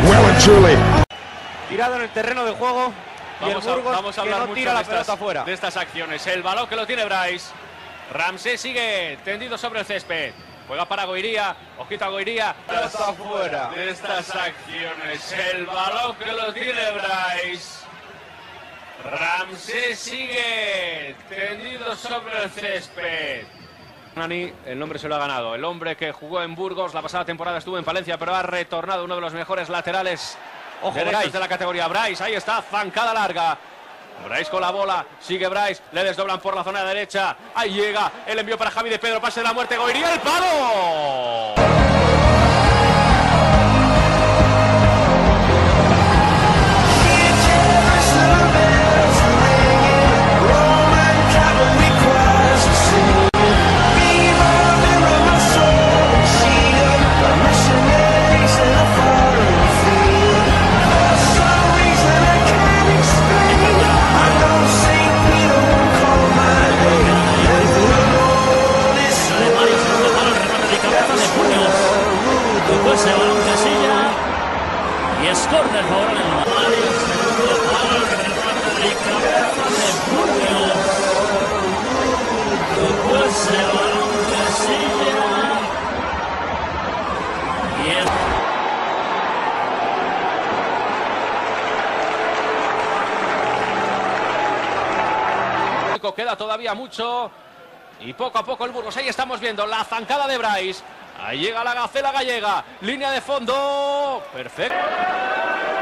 well and truly. Tirado en el terreno de juego. Vamos a hablar no mucho tira la pelota fuera. de estas acciones. El balón que lo tiene Bryce. Ramsey sigue tendido sobre el césped. Juega para Goiría. Ojito a Goiría. Está fuera. De estas acciones. El balón que lo tiene Bryce. Ramsey sigue tendido sobre el césped. Nani, el nombre se lo ha ganado. El hombre que jugó en Burgos, la pasada temporada estuvo en Palencia, pero ha retornado uno de los mejores laterales derechos de la categoría. Bryce, ahí está, zancada larga. Bryce con la bola, sigue Bryce, le desdoblan por la zona derecha. Ahí llega el envío para Javi de Pedro, pase de la muerte, Goiría, el palo. Ese balón Casilla y es córner favorable. Ese balón Casilla y queda todavía mucho y poco a poco el Burgos. Ahí estamos viendo la zancada de Bryce. Ahí llega la Gacela gallega, línea de fondo, perfecto.